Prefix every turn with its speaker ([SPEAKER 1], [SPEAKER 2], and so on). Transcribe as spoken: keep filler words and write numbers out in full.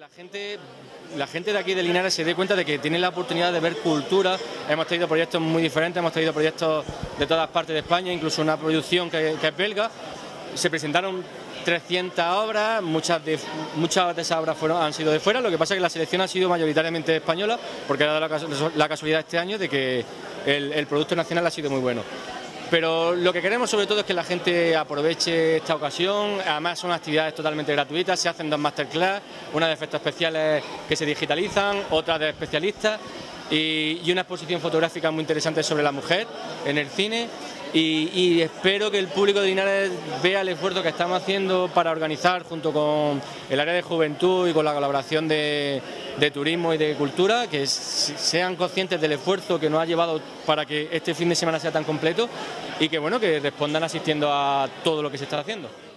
[SPEAKER 1] gente, la gente de aquí de Linares se dé cuenta de que tiene la oportunidad de ver cultura. Hemos tenido proyectos muy diferentes, hemos tenido proyectos de todas partes de España, incluso una producción que, que es belga. Se presentaron trescientas obras, muchas de, muchas de esas obras fueron, han sido de fuera. Lo que pasa es que la selección ha sido mayoritariamente española, porque ha dado la, la casualidad este año de que el, el producto nacional ha sido muy bueno. Pero lo que queremos sobre todo es que la gente aproveche esta ocasión. Además son actividades totalmente gratuitas, se hacen dos masterclass, una de efectos especiales que se digitalizan, otra de especialistas y, y una exposición fotográfica muy interesante sobre la mujer en el cine. Y, y espero que el público de Linares vea el esfuerzo que estamos haciendo para organizar junto con el área de juventud y con la colaboración de, de turismo y de cultura, que sean conscientes del esfuerzo que nos ha llevado para que este fin de semana sea tan completo y que bueno, que respondan asistiendo a todo lo que se está haciendo.